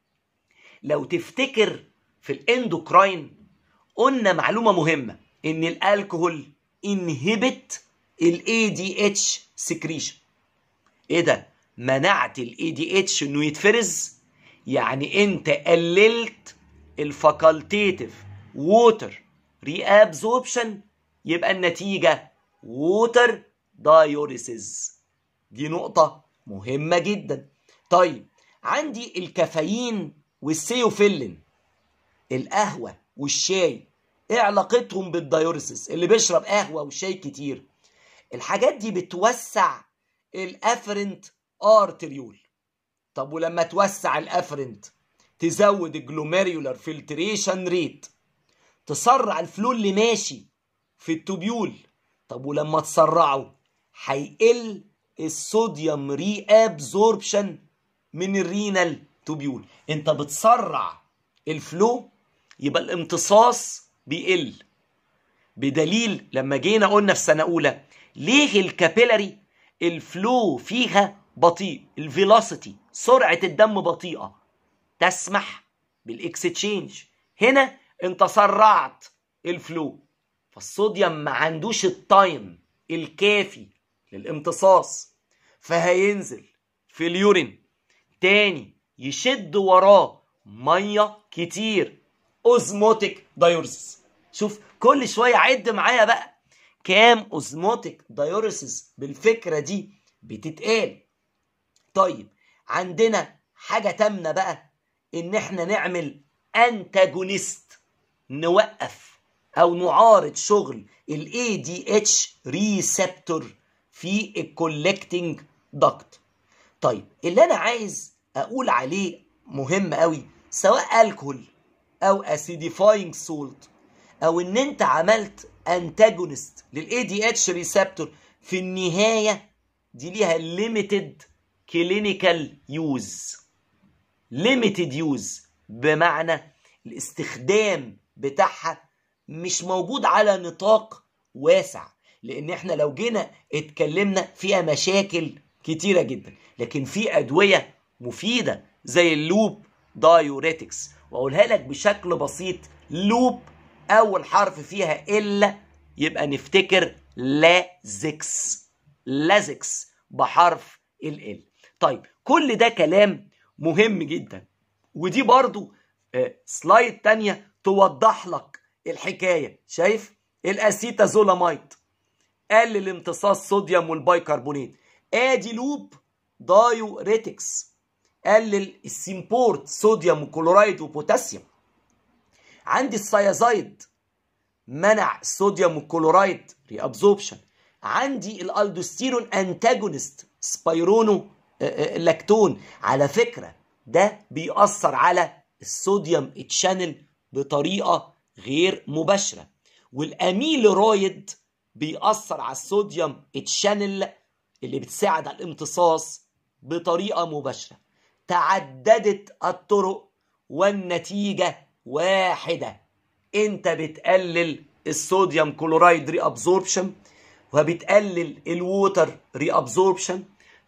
لو تفتكر في الاندوكراين قلنا معلومه مهمه، ان الالكهول انهبت الاي دي اتش سكريشن. ايه ده؟ منعت الاي دي اتش انه يتفرز، يعني انت قللت الفاكولتيتيف ووتر ري ابزوربشن، يبقى النتيجه ووتر دايوريسيس. دي نقطه مهمه جدا. طيب عندي الكافيين والسيوفيلين، القهوه والشاي، ايه علاقتهم بالدايوريسيس؟ اللي بيشرب قهوه وشاي كتير، الحاجات دي بتوسع الافرنت ارتريول. طب ولما توسع الافرنت تزود الجلوميريولار فلتريشن ريت، تسرع الفلو اللي ماشي في التوبيول. طب ولما تسرعه هيقل الصوديوم ري ابزوربشن من الرينال توبيول. انت بتسرع الفلو يبقى الامتصاص بيقل. بدليل لما جينا قلنا في سنة أولى ليه الكابيلاري الفلو فيها بطيء، الفيلوسيتي سرعة الدم بطيئة تسمح بالاكستشينج. هنا انت سرعت الفلو، فالصوديوم ما عندوش التايم الكافي للامتصاص، فهينزل في اليورين تاني يشد وراه ميه كتير، اوزموتيك دايوريسيس. شوف كل شويه عد معايا بقى كام اوزموتيك دايوريسيس بالفكره دي بتتقال. طيب عندنا حاجه تامنه بقى، ان احنا نعمل انتاجونيست، نوقف او نعارض شغل الاي دي اتش ريسبتور في الكولكتنج داكت. طيب اللي انا عايز اقول عليه مهم قوي، سواء الكحول او اسيديفاينج سولت، او ان انت عملت انتاجونست للاي دي اتش ريسبتور، في النهايه دي ليها ليميتد كلينيكال يوز. ليميتد يوز بمعنى الاستخدام بتاعها مش موجود على نطاق واسع، لان احنا لو جينا اتكلمنا فيها مشاكل كتيرة جدا، لكن في أدوية مفيدة زي اللوب دايوريتكس، وأقولها لك بشكل بسيط. لوب أول حرف فيها إلا يبقى نفتكر لازكس، لازكس بحرف ال ال. طيب كل ده كلام مهم جدا، ودي برضو آه سلايد تانية توضح لك الحكاية. شايف الاسيتازولاميد قلل امتصاص صوديوم والبيكربونات، ادي لوب دايوريتكس قلل السيمبورت صوديوم وكلورايد وبوتاسيوم. عندي السيازايد منع الصوديوم والكلورايد ري ابزوربشن. عندي الالدوستيرون انتاجونست سبايرونو لاكتون، على فكرة ده بيأثر على الصوديوم تشانل بطريقة غير مباشرة. والاميلورويد بيأثر على الصوديوم تشانل اللي بتساعد على الامتصاص بطريقة مباشرة. تعددت الطرق والنتيجة واحدة، انت بتقلل الصوديوم كلورايد ري ابزوربشن وبتقلل الووتر ري ابزوربشن،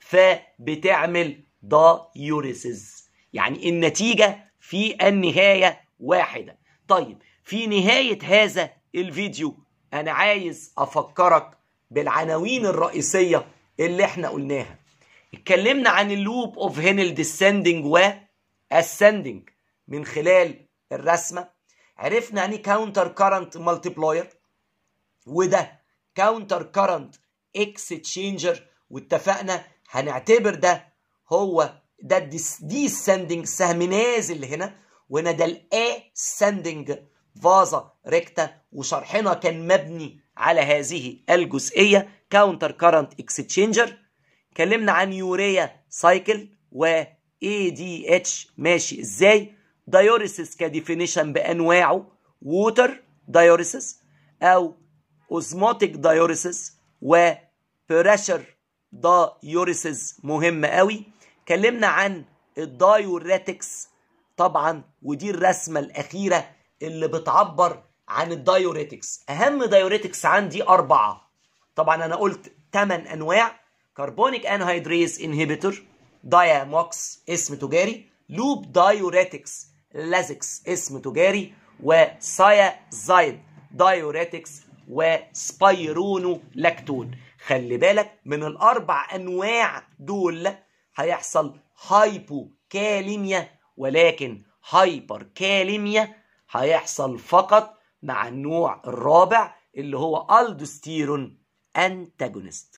فبتعمل دايوريسيس، يعني النتيجة في النهاية واحدة. طيب في نهاية هذا الفيديو انا عايز افكرك بالعناوين الرئيسية اللي احنا قلناها. اتكلمنا عن اللوب اوف هينل ديسندنج واسندنج من خلال الرسمة. عرفنا يعني كاونتر كارنت مالتيبلاير، وده كاونتر كارنت اكستشينجر، واتفقنا هنعتبر ده هو ده الديسندنج سهم نازل هنا، وهنا ده الاسندنج فازا ريكتا، وشرحنا كان مبني على هذه الجزئيه كاونتر كارنت اكستشينجر. اتكلمنا عن يوريا سايكل و اي دي اتش ماشي ازاي، دايوريسيس كديفينيشن بانواعه، ووتر دايوريسيس او اوزموتيك دايوريسيس وبريشر دايوريسيس مهم قوي. اتكلمنا عن الدايوريتكس طبعا، ودي الرسمه الاخيره اللي بتعبر عن الدايوريتكس. اهم دايوريتكس عندي اربعه، طبعا انا قلت ثمان انواع: كربونيك انهيدريز انهبيتور، داياموكس اسم تجاري، لوب دايوريتكس لازكس اسم تجاري، وسايازايد دايوريتكس وسبايرونو لاكتون. خلي بالك من الاربع انواع دول هيحصل هايبو كاليميا، ولكن هايبر كاليميا هيحصل فقط مع النوع الرابع اللي هو الدوستيرون انتاجونست.